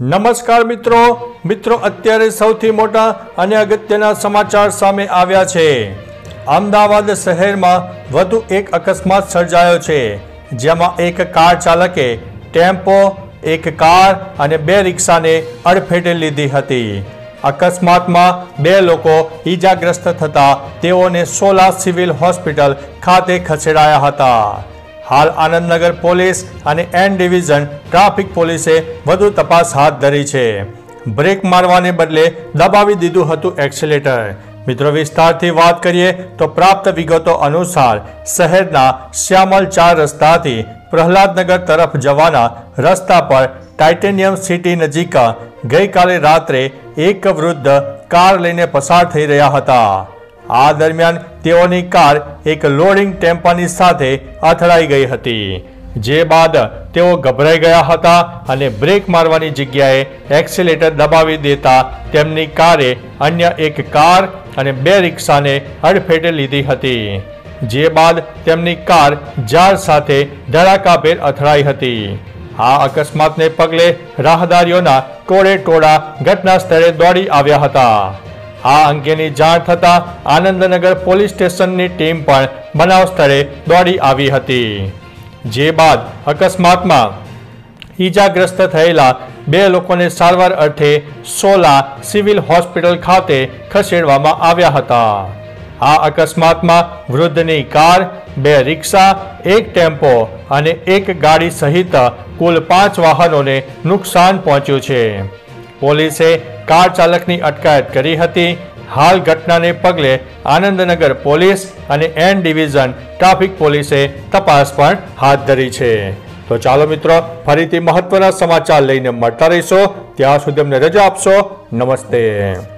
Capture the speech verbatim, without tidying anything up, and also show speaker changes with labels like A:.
A: નમસ્કાર મિત્રો મિત્રો અત્યારે સૌથી મોટા અને અગત્યના સમાચાર સામે આવ્યા છે। અમદાવાદ શહેરમાં વધુ એક અકસ્માત સર્જાયો છે, જેમાં એક કાર ચાલકે ટેમ્પો, એક કાર અને બે રિક્ષાને અડફેટે લીધી હતી। અકસ્માતમાં બે લોકો ઈજાગ્રસ્ત થતા તેઓને સોલા સિવિલ હોસ્પિટલ ખાતે ખસેડાયા હતા। हाल आनंदनगर पोलीस અને एन डिविजन ट्राफिक पोलीसे વધુ તપાસ હાથ ધરી છે। બ્રેક મારવાને બદલે દબાવી દીધું હતું એક્સિલેટર। મિત્રો વિસ્તારથી વાત કરીએ તો પ્રાપ્ત વિગતો અનુસાર શહેરના શ્યામલ ચાર રસ્તાથી પ્રહલાદનગર તરફ જવાના રસ્તા પર ટાઇટેનિયમ સિટી નજીક ગઈકાલે રાત્રે એક વૃદ્ધ કાર લઈને પસાર થઈ રહ્યા હતા। આ દરમિયાન તેઓની કાર એક લોડિંગ ટેમ્પાની સાથે અથડાઈ ગઈ હતી, જે બાદ તેઓ ગભરાઈ ગયા હતા અને બ્રેક મારવાની જગ્યાએ એક્સિલેટર દબાવી દેતા તેમની કારે અન્ય એક કાર અને બે રિક્ષાને અડફેટે લીધી હતી, જે બાદ તેમની કાર ઝાડ સાથે ધડાકાભેર અથડાઈ હતી। આ અકસ્માતને પગલે રાહદારીઓના ટોળે ટોળા ઘટના સ્થળે દોડી આવ્યા હતા। આ અંગેની જાણ થતાં આનંદનગર પોલીસ સ્ટેશનની ટીમ પણ બનાવ સ્થળે દોડી આવી હતી, જે બાદ અકસ્માતમાં ઈજાગ્રસ્ત થયેલા બે લોકોને સારવાર અર્થે સોલા સિવિલ હોસ્પિટલ ખાતે ખસેડવામાં આવ્યા હતા। આ અકસ્માતમાં વૃદ્ધની કાર, બે રિક્ષા, એક ટેમ્પો અને એક ગાડી સહિત કુલ પાંચ વાહનોને નુકસાન પહોંચ્યું છે। પોલીસે કાર ચાલકની અટકાયત કરી હતી। હાલ ઘટનાને પગલે આનંદનગર પોલીસ અને એન ડિવિઝન ટ્રાફિક પોલીસે તપાસ પણ હાથ ધરી છે। તો ચાલો મિત્રો, ફરીથી મહત્વના સમાચાર લઈને મળતા રહીશો। ત્યાં સુધી અમને રજા આપશો। નમસ્તે।